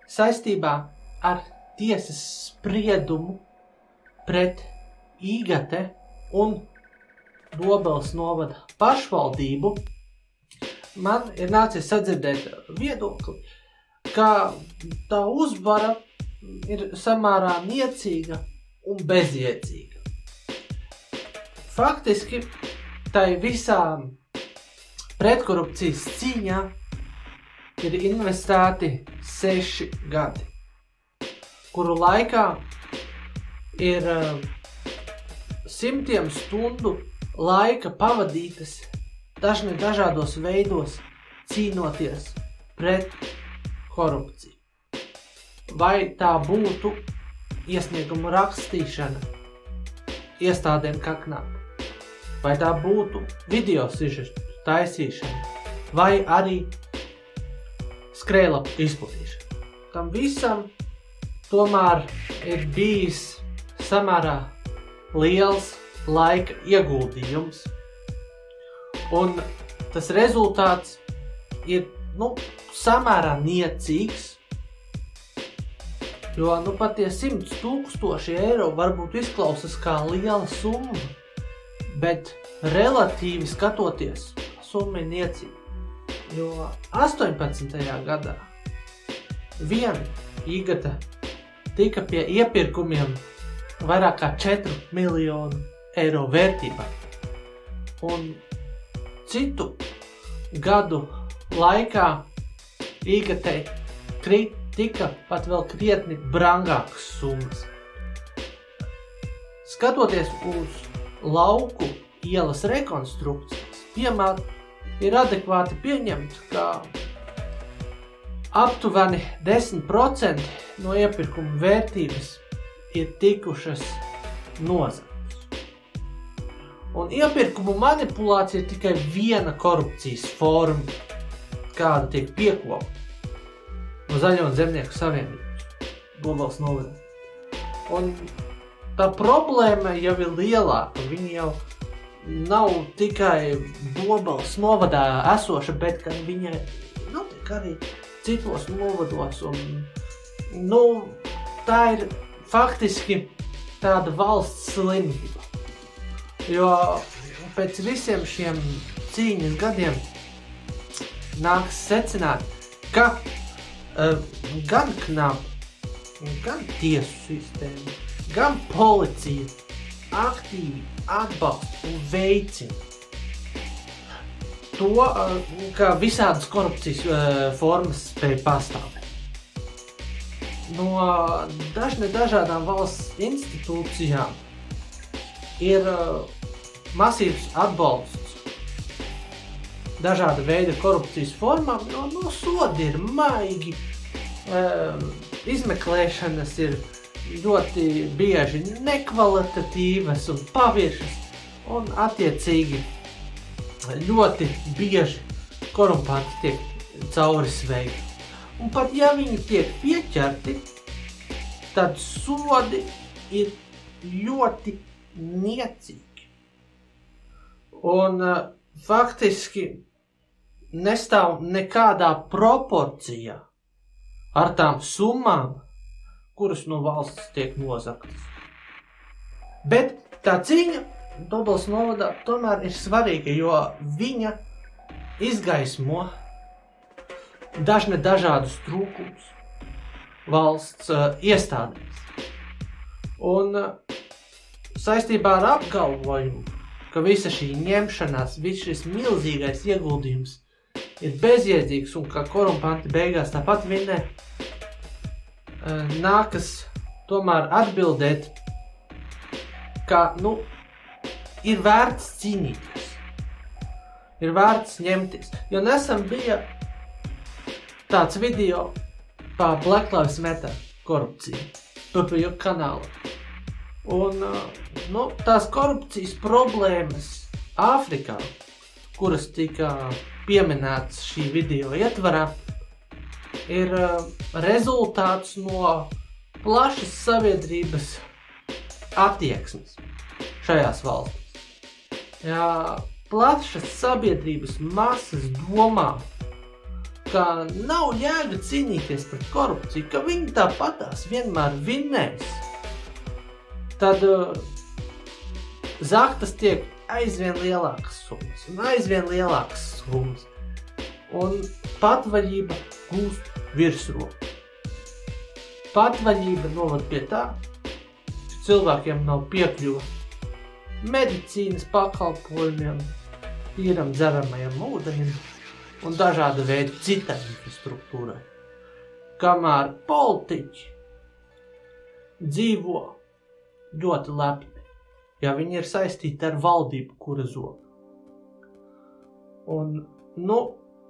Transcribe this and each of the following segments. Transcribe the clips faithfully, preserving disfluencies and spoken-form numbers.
saistībā ar tiesas spriedumu pret Īgate un Dobeles novada pašvaldību, man ir nācies sadzirdēt viedokli, ka tā uzvara ir samērā niecīga un bezjēdzīga. Faktiski, tai visā pretkorupcijas cīņā ir investēti seši gadi, kuru laikā ir uh, simtiem stundu laika pavadītas dažni dažādos veidos cīnoties pret korupciju. Vai tā būtu iesniegumu rakstīšana iestādēm kaknā, vai tā būtu video sižetu taisīšana, vai arī skrējlapu izplatīšana. Tam visam tomēr ir bijis samērā liels laika ieguldījums, un tas rezultāts ir, nu, samērā niecīgs, jo, nu, pat tie simts tūkstoši eiro varbūt izklausas kā liela summa, bet relatīvi skatoties, summa ir niecīga, jo astoņpadsmitajā gadā vien Īgate tika pie iepirkumiem vairāk kā četru miljonu eiro vērtībā, un citu gadu laikā Īgatei krīt tika pat vēl krietni brangākas summas. Skatoties uz lauku ielas rekonstrukcijas, piemēram, ir adekvāti pieņemt, ka aptuveni desmit procenti no iepirkuma vērtības ir tikušas nozagtas. Un iepirkumu manipulācija ir tikai viena korupcijas forma, kāda tiek piekopta no Zaļo un Zemnieku savienības, Dobeles novadā. Un tā problēma jau ir lielāka, viņa jau nav tikai Dobeles novadā esoša, bet ka viņa notiek arī citos novados, un, nu, tā ir faktiski tāda valsts slimība, jo pēc visiem šiem cīņas gadiem nāks secināt, ka uh, gan knap, gan tiesu sistēma, gan policija aktīvi atbalsta un veicina to, uh, ka visādas korupcijas uh, formas spēj pastāvēt. No dažne dažādām valsts institūcijām ir uh, masīvs atbalsts dažāda veida korupcijas formām, no, no sodi ir maigi, um, izmeklēšanas ir ļoti bieži nekvalitatīvas un paviršas, un attiecīgi ļoti bieži korumpanti tiek cauri sveikti. Un pat ja viņi tiek pieķerti, tad sodi ir ļoti niecīgi. Un uh, faktiski nestāv nekādā proporcijā ar tām summām, kuras no valsts tiek nozagtas. Bet tā cīņa Dobeles novadā tomēr ir svarīga, jo viņa izgaismo dažne dažādus trūkumus valsts uh, iestādēs. Un uh, saistībā ar apgalvojumu, ka visa šī ņemšanās, viss šis milzīgais ieguldījums ir bezjēdzīgs un ka korumpanti beigās tāpat vinnē, nākas tomēr atbildēt, ka, nu, ir vērts cīnīties, ir vērts ņemties, jo nesen bija tāds video par Black Lives Matter korupciju, P P J kanāla. Un, nu, tās korupcijas problēmas Āfrikā, kuras tika pieminētas šī video ietvarā, ir rezultāts no plašas sabiedrības attieksmes šajās valstīs. Jā, plašas sabiedrības masas domā, ka nav jēga cīnīties pret korupciju, ka viņi tāpatās vienmēr vinnēs, tad uh, zaktas tiek aizvien lielākas summas un aizvien lielākas summas. Un patvaļība gūst virsroku. Patvaļība novad pie tā, ka cilvēkiem nav piekļuva medicīnas pakalpojumiem, tīram dzeramajam ūdenim un dažāda veida citai infrastruktūrai. Kamēr politiķi dzīvo ļoti lepni, ja viņi ir saistīti ar valdību, kura zog. Un, nu,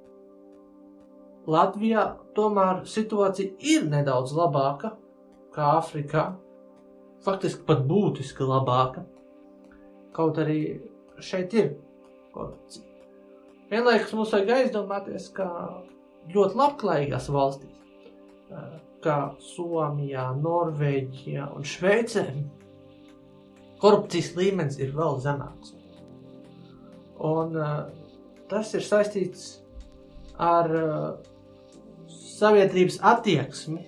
Latvijā tomēr situācija ir nedaudz labāka kā Afrikā, faktiski pat būtiski labāka, kaut arī šeit ir korupcija. Vienlaikus mums vajag aizdomāties, ka ļoti labklājīgās valstīs, kā Somijā, Norvēģijā un Šveicē, korupcijas līmenis ir vēl zemāks. Un tas ir saistīts ar sabiedrības attieksmi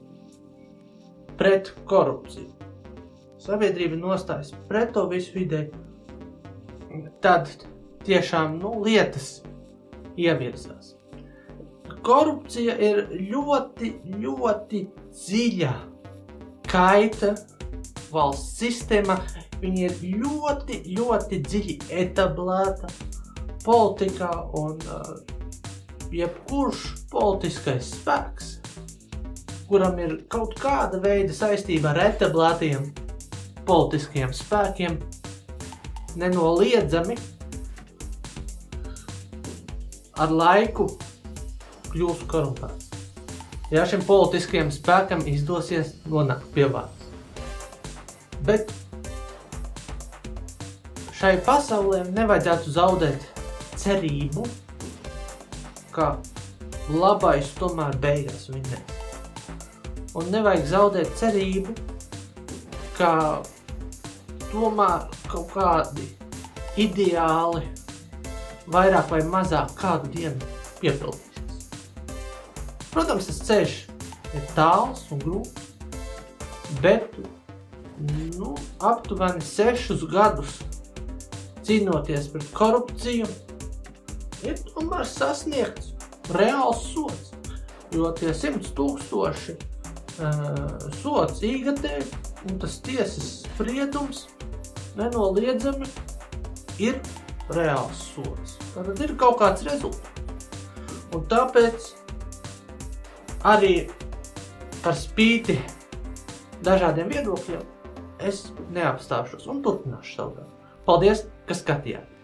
pret korupciju. Sabiedrība nostājas pret to visu ideju, tad tiešām, nu, lietas ievirzās. Korupcija ir ļoti, ļoti dziļa kaita valsts sistēmā. Viņa ir ļoti, ļoti dziļi etablēta politikā un uh, jebkurš politiskais spēks, kuram ir kaut kāda veida saistība ar etablētiem politiskajiem spēkiem, nenoliedzami ar laiku kļūst korumpēts. Ja šim politiskajam spēkam izdosies nonākt pie varas. Bet šai pasaulē nevajadzētu zaudēt cerību, ka labais tomēr beigās vinnēs. Un nevajag zaudēt cerību, ka tomēr kaut kādi ideāli vairāk vai mazāk kādu dienu piepildīsies. Protams, tas ceļš ir tāls un grūts, bet nu, aptuveni sešus gadus cīnoties pret korupciju ir tomēr sasniegts reāls sods, jo tie simts tūkstoši uh, sods īgatē un tas tiesas spriedums nenoliedzami ir reāls sods. Tātad ir kaut kāds rezultāts. Un tāpēc arī par spīti dažādiem viedokļiem es neapstāšos un turpināšu savu darbu. Paldies, ka skatījāt!